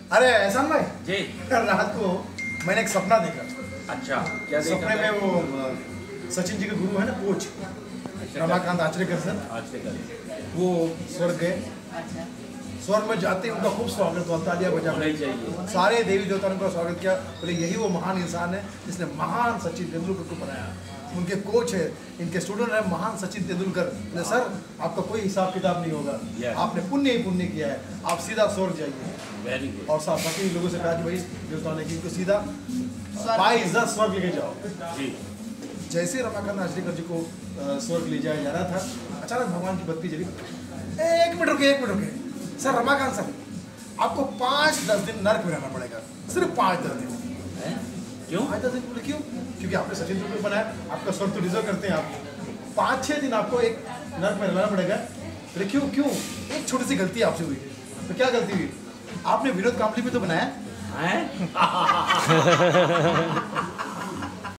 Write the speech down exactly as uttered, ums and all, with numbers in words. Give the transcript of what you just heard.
अरे एहसान भाई जी, रात को मैंने एक सपना देखा। अच्छा क्या देखा? सपने में वो अ, सचिन जी के गुरु है ना कोच रमाकांत आचरेकर सर, आज से कर वो स्वर्ग गए। स्वर्ग में जाते ही उनका खूब स्वागत हुआ, तालियां बजा होना ही चाहिए। सारे देवी देवताओं ने उनका स्वागत किया। बोले यही वो महान इंसान है जिसने महान सचिन तेंदुलकर को बनाया। उनके कोच है, इनके स्टूडेंट है महान सचिन तेंदुलकर। बोले सर आपका कोई हिसाब किताब नहीं होगा, Yes. आपने पुण्य ही पुण्य किया है, आप सीधा स्वर्ग जाइए। Very good. और साथ बाकी लोगों से कहा कि भाई देवताओं ने कि इनको सीधा बाई इज्जत स्वर्ग लेके जाओ। जी, जैसे रमाकांत आचरेकर जी को अ, स्वर्ग ले जाया जा रहा था, अचानक भगवान की बत्ती जली। एक मिनट रुके, एक मिनट रुके सर, रमाकांत सर आपको पाँच दस दिन नर्क में रहना पड़ेगा, सिर्फ पाँच दस दिन। हैं? क्यों? पाँच दस दिन बोले क्यों? क्योंकि आपने सचिन तेंदुलकर बनाया, आपका स्वर्ग तो डिजर्व करते हैं आप। पाँच छः दिन आपको एक नर्क में रहना पड़ेगा। बोले क्यों क्यों? एक छोटी सी गलती आपसे हुई। तो क्या गलती हुई? आपने विनोद कांबली भी तो बनाया हैं?